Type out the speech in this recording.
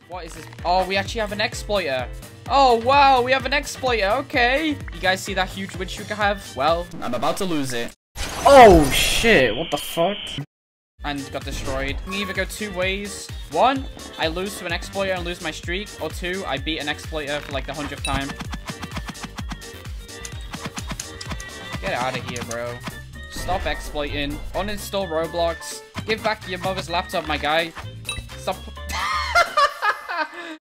What is this? Oh, we actually have an exploiter. Oh, wow, we have an exploiter. Okay. You guys see that huge witch streak I have? Well, I'm about to lose it. Oh, shit. What the fuck? And got destroyed. You can either go two ways. One, I lose to an exploiter and lose my streak. Or two, I beat an exploiter for like the 100th time. Get out of here, bro. Stop exploiting. Uninstall Roblox. Give back your mother's laptop, my guy.